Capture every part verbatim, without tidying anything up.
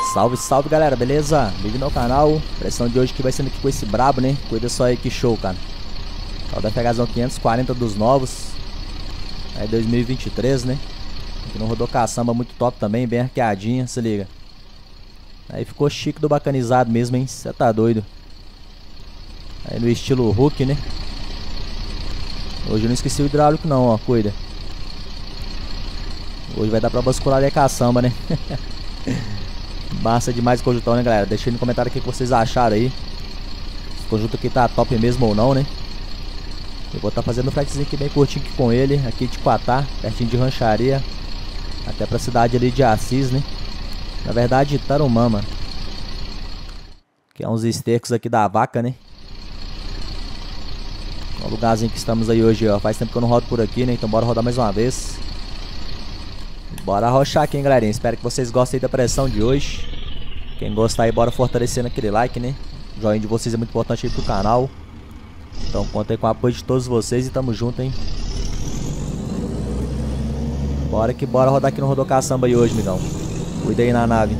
Salve, salve galera, beleza? Bem-vindo ao canal. Pressão de hoje que vai sendo aqui com esse brabo, né? Cuida só aí, que show, cara. Tal da Pegazão quinhentos e quarenta dos novos. Aí dois mil e vinte e três, né? Aqui não rodou caçamba muito top também, bem arqueadinha, se liga. Aí ficou chique do bacanizado mesmo, hein? Cê tá doido. Aí no estilo Hulk, né? Hoje eu não esqueci o hidráulico não, ó, cuida. Hoje vai dar pra bascular ali a caçamba, né? Massa demais o conjuntão, né, galera? Deixa aí no comentário o que vocês acharam aí. Se o conjunto aqui tá top mesmo ou não, né? Eu vou estar tá fazendo um fretezinho aqui bem curtinho aqui com ele. Aqui de Quatá, pertinho de Rancharia. Até pra cidade ali de Assis, né? Na verdade, Tarumã, mano. Que é uns estercos aqui da vaca, né? O lugarzinho que estamos aí hoje, ó. Faz tempo que eu não rodo por aqui, né? Então bora rodar mais uma vez. Bora arrochar aqui, hein, galerinha. Espero que vocês gostem da pressão de hoje. Quem gostar aí, bora fortalecendo aquele like, né? O joinha de vocês é muito importante aí pro canal. Então conta aí com o apoio de todos vocês e tamo junto, hein? Bora que bora rodar aqui no Rodou Caçamba aí hoje, migão. Cuida aí na nave.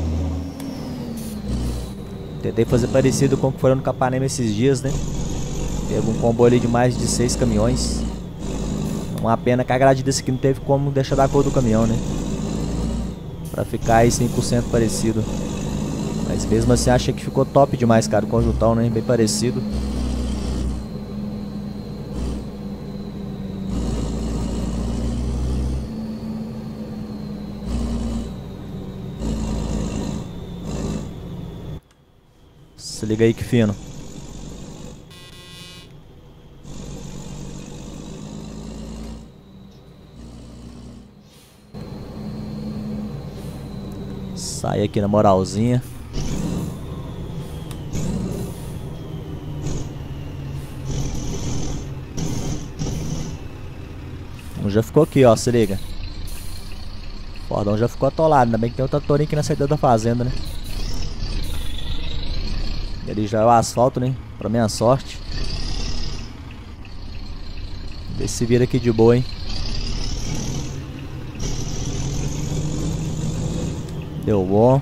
Tentei fazer parecido com o que foram no Capanema esses dias, né? Teve um combo ali de mais de seis caminhões. Uma pena que a grade desse aqui não teve como deixar da cor do caminhão, né? Pra ficar aí cem por cento parecido. Mas mesmo assim achei que ficou top demais, cara, o conjuntão, né? Bem parecido. Se liga aí que fino. Sai aqui na moralzinha. Um já ficou aqui, ó, se liga. O Fordão já ficou atolado. Ainda bem que tem o tratorinho aqui na saída da fazenda, né? Ele já é o asfalto, né? Pra minha sorte. Vê se vira aqui de boa, hein? Deu bom.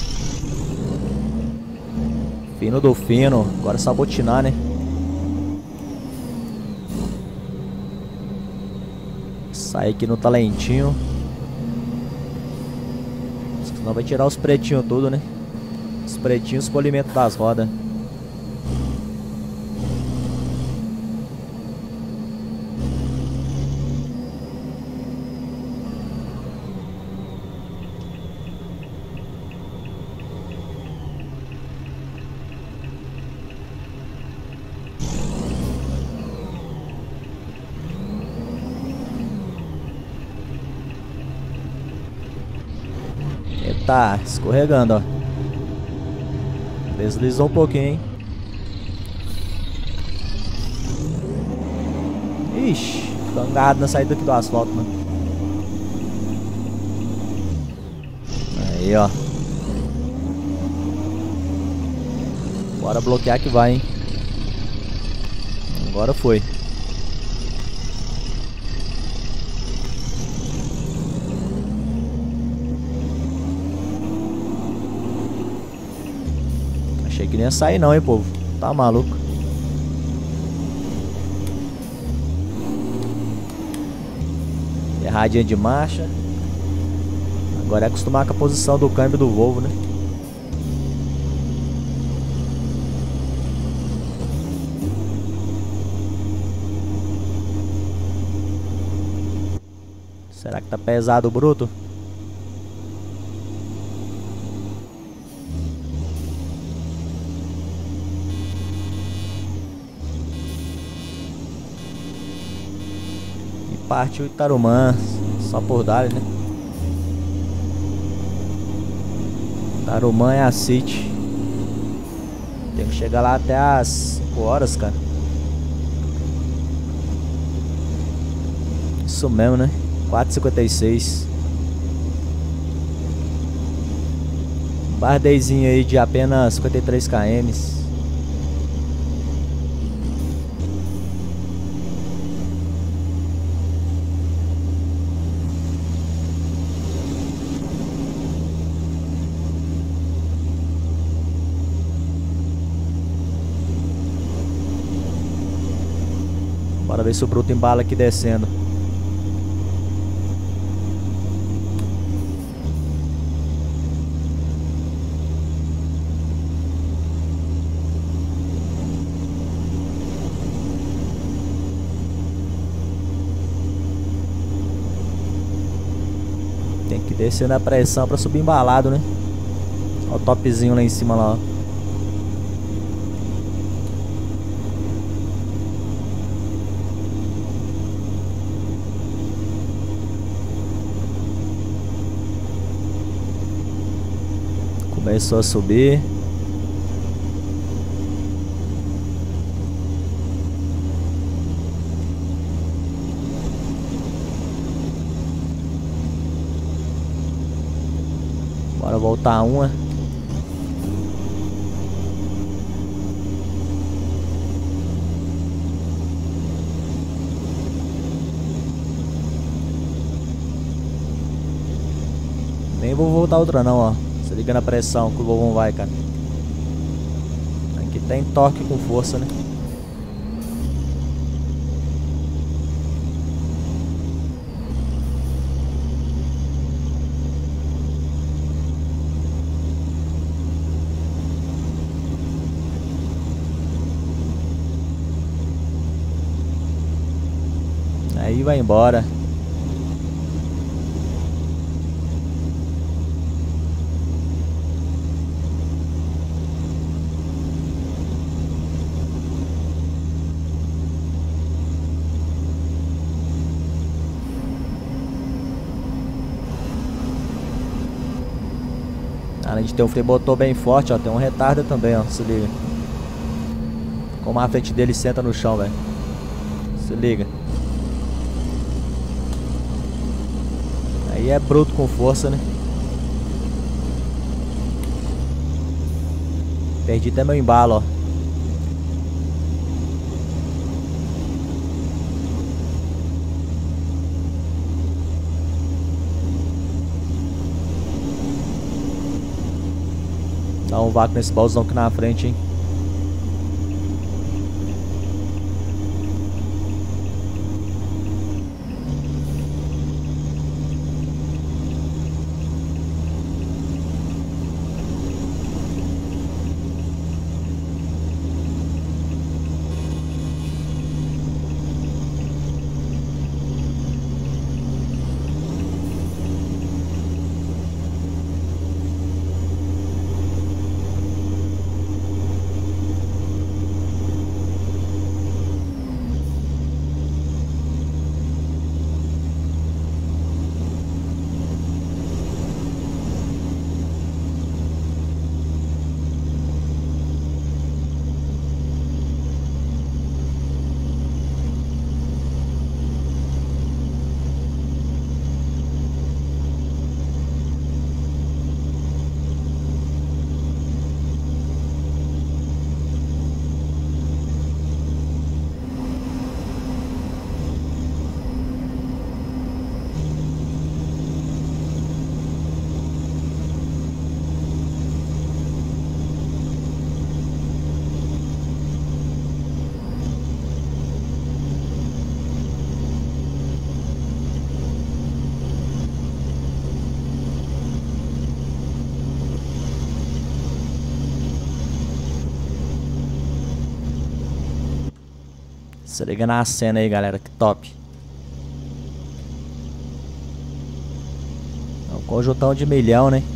Fino do fino. Agora é sabotinar, né? Sai aqui no talentinho. Senão vai tirar os pretinhos tudo, né? Os pretinhos, os polimentos das rodas. Eita, escorregando, ó. Deslizou um pouquinho, hein? Ixi, ficou agarrado na saída aqui do asfalto, mano. Aí, ó. Bora bloquear que vai, hein? Agora foi. Achei que nem ia sair não, hein, povo. Tá maluco. Erradinha de marcha. Agora é acostumar com a posição do câmbio do Volvo, né? Será que tá pesado o bruto? Partiu Itarumã, só por dar, né? Tarumã é a City. Tem que chegar lá até as cinco horas, cara. Isso mesmo, né? quatro e cinquenta e seis. Bardezinho aí de apenas cinquenta e três quilômetros. Bora ver se o Bruto embala aqui descendo. Tem que descer na pressão pra subir embalado, né? Olha o topzinho lá em cima lá, ó. Começou a subir. Bora voltar uma. Nem vou voltar outra não, ó. Se liga na pressão que o Lobão vai, cara. Aqui tem torque com força, né? Aí vai embora. Além de ter um freio motor bem forte, ó, tem um retarda também, ó, se liga. Como a frente dele senta no chão, velho. Se liga. Aí é bruto com força, né? Perdi até meu embalo, ó. Dá um vácuo nesse baúzão aqui na frente, hein? Se liga na cena aí, galera, que top. É um conjuntão de milhão, né?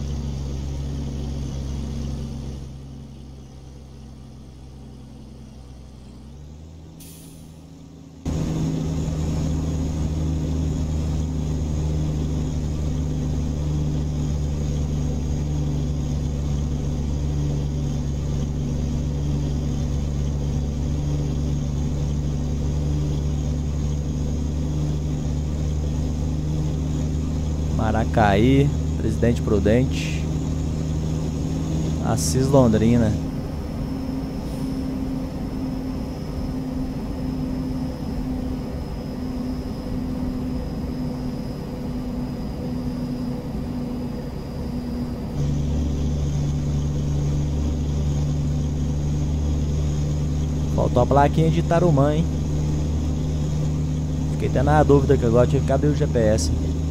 Maracaí, Presidente Prudente, Assis Londrina. Faltou a plaquinha de Tarumã, hein? Fiquei até na dúvida que agora tive que abrir o G P S.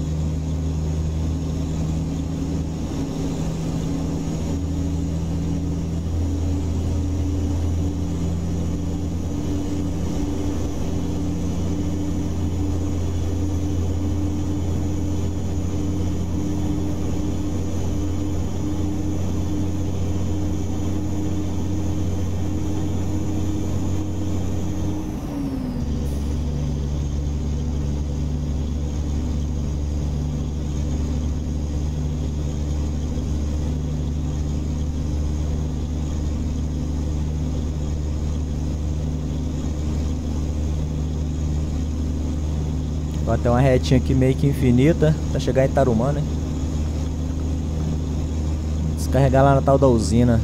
Agora tem uma retinha aqui meio que infinita pra chegar em Tarumã, né? Descarregar lá na tal da usina.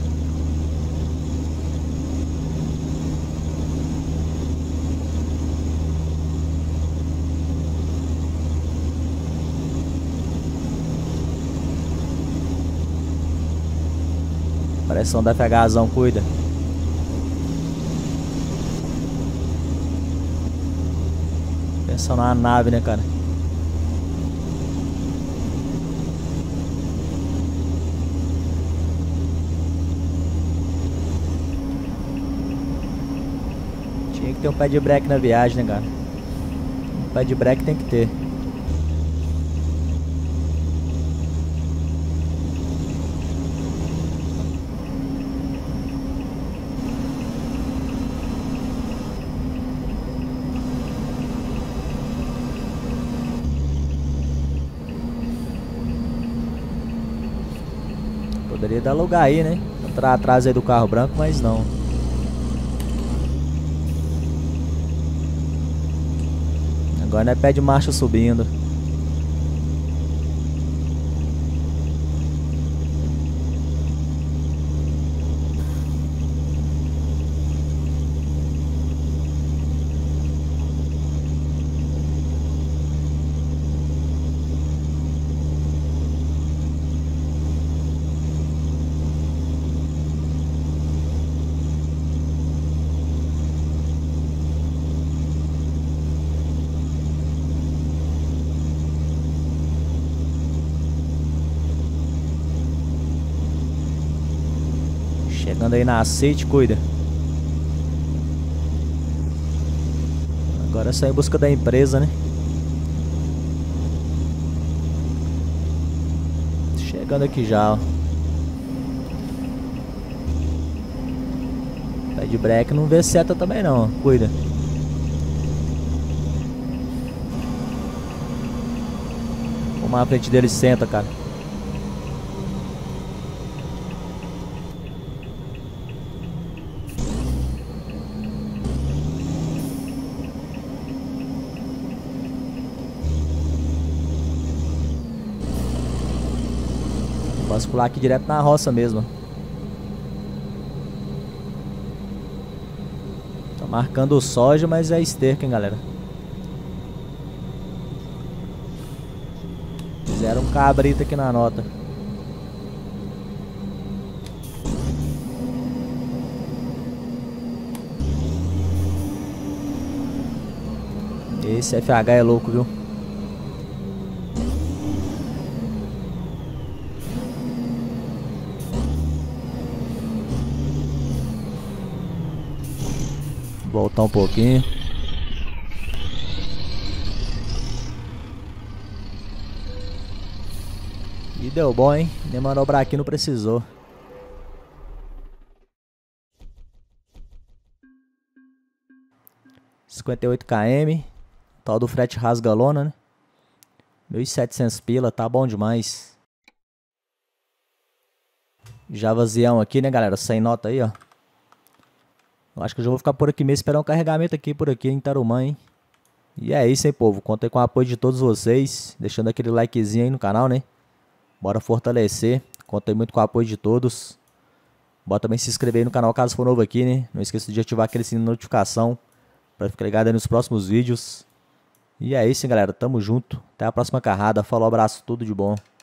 Pressão da FHzão, cuida. Pensando na nave, né, cara? Tinha que ter um pé de break na viagem, né, cara? Um pé de break tem que ter. Poderia dar lugar aí, né? Entrar atrás aí do carro branco, mas não. Agora não é pé de marcha subindo. Chegando aí na aceite, cuida. Agora é só em busca da empresa, né? Chegando aqui já, ó. Pé de breque não vê seta também não, ó. Cuida. Vamos na frente dele, senta, cara. Bascular aqui direto na roça mesmo. Tá marcando o soja, mas é esterco, hein, galera. Fizeram um cabrito aqui na nota. Esse F H é louco, viu? Voltar um pouquinho. E deu bom, hein? Nem manobrar aqui não precisou. cinquenta e oito quilômetros. Tal do frete rasgalona, né? mil e setecentos pila, tá bom demais. Já vazião aqui, né, galera? Sem nota aí, ó. Eu acho que eu já vou ficar por aqui mesmo, esperar um carregamento aqui por aqui em Tarumã, hein? E é isso, hein, povo. Conto aí com o apoio de todos vocês. Deixando aquele likezinho aí no canal, né? Bora fortalecer. Conto aí muito com o apoio de todos. Bora também se inscrever aí no canal caso for novo aqui, né? Não esqueça de ativar aquele sininho de notificação pra ficar ligado aí nos próximos vídeos. E é isso, hein, galera. Tamo junto. Até a próxima carrada. Falou, abraço, tudo de bom.